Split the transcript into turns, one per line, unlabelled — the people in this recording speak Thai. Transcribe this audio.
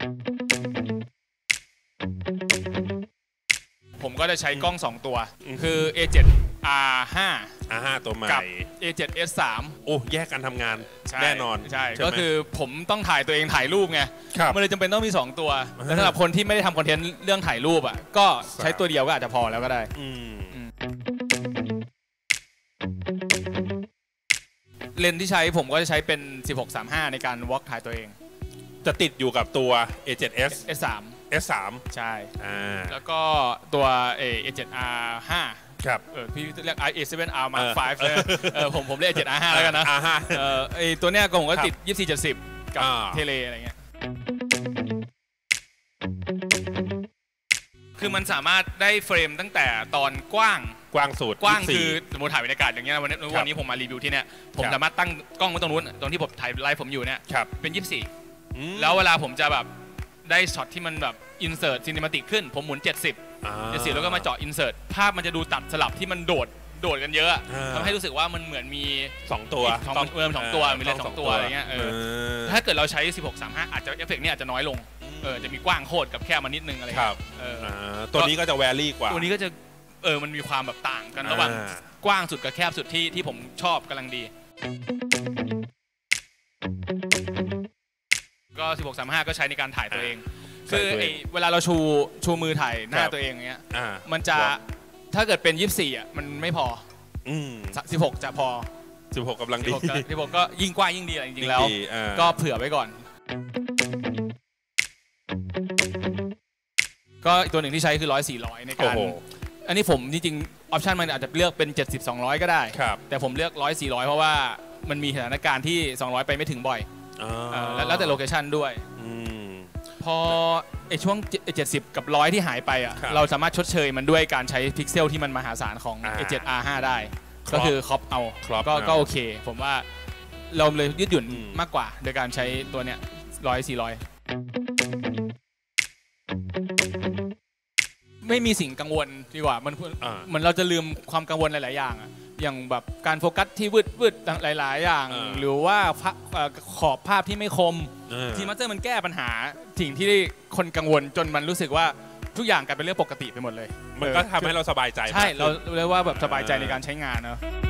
ผมก็จะใช้กล้อง2ตัวคือ A7R5
ตัวใหม่
กับ A7S3
โอ้แยกกันทำงานแน่นอน
ใช่ก็คือผมต้องถ่ายตัวเองถ่ายรูปไงมันเลยจำเป็นต้องมี2ตัวแล้วสำหรับคนที่ไม่ได้ทำคอนเทนต์เรื่องถ่ายรูปอ่ะก็ใช้ตัวเดียวก็อาจจะพอแล้วก็ได้เลนส์ที่ใช้ผมก็จะใช้เป็น 16-35 ในการวอล์กถ่ายตัวเอง
จะติดอยู่กับตัว A7S S3
ใช่แล้วก็ตัว A7R5
ครับ
พี่เรียก A7R Mark 5เลยผมเรียก A7R5 แล้วกันนะไอตัวเนี้ยผมก็ติด 24-70 กับเทเลอะไรเงี้ยคือมันสามารถได้เฟรมตั้งแต่ตอนกว้าง
สุด
กว้างคือสมมติถ่ายบรรยากาศอย่างเงี้ยวันนี้ผมมารีวิวที่เนี้ยผมสามารถตั้งกล้องไว้ตรงนู้นตรงที่ผมถ่ายไลฟ์ผมอยู่เนี่ยเป็น24แล้วเวลาผมจะแบบได้ช็อตที่มันแบบอินเสิร์ตซินิมาติกขึ้นผมหมุน70แล้วก็มาเจาะอินเสิร์ตภาพมันจะดูตัดสลับที่มันโดดกันเยอะทำให้รู้สึกว่ามันเหมือนมี
2ตัว
2ตัวมีเลนส์2ตัวอะไรเงี้ยถ้าเกิดเราใช้ 16-35 อาจจะเอฟเฟกต์นี้อาจจะน้อยลงจะมีกว้างโคตรกับแค่มานิดนึงอะไรครับ
ตัวนี้ก็จะแวรี่กว่า
ตัวนี้ก็จะมันมีความแบบต่างกันระหว่างกว้างสุดกับแคบสุดที่ผมชอบกำลังดีก็ 16-35 ก็ใช้ในการถ่ายตัวเองคือเวลาเราชูมือถ่ายหน้าตัวเองอย่างเงี้ยมันจะถ้าเกิดเป็น24อ่ะมันไม่พอ16จะพอ
16กำลังดี
16ก็ยิ่งกว้างยิ่งดีจริงๆแล้วก็เผื่อไว้ก่อนก็อีกตัวหนึ่งที่ใช้คือ100-400ในการอันนี้ผมจริงๆออปชันมันอาจจะเลือกเป็น70-200ก็ได้แต่ผมเลือก100-400เพราะว่ามันมีสถานการณ์ที่200ไปไม่ถึงบ่อยแล้วแต่โลเคชันด้วยพอช่วง70กับ100ที่หายไปอ่ะเราสามารถชดเชยมันด้วยการใช้พิกเซลที่มันมหาศาลของ A7R5 ได้ก็คือครอปเอาก็โอเคผมว่าเราเลยยืดหยุ่นมากกว่าโดยการใช้ตัวเนี้ย100-400ไม่มีสิ่งกังวลดีกว่ามันเหมือนเราจะลืมความกังวลหลายๆอย่างอย่างแบบการโฟกัสที่วืดหลายๆอย่างหรือว่าขอบภาพที่ไม่คมทีมัสเตอร์มันแก้ปัญหาสิ่งที่คนกังวลจนมันรู้สึกว่าทุกอย่างกลายเป็นเรื่องปกติไปหมดเลย
มันก็ทำให้เราสบายใจ
ใช่เราเรียกว่าแบบสบายใจในการใช้งานเนอะ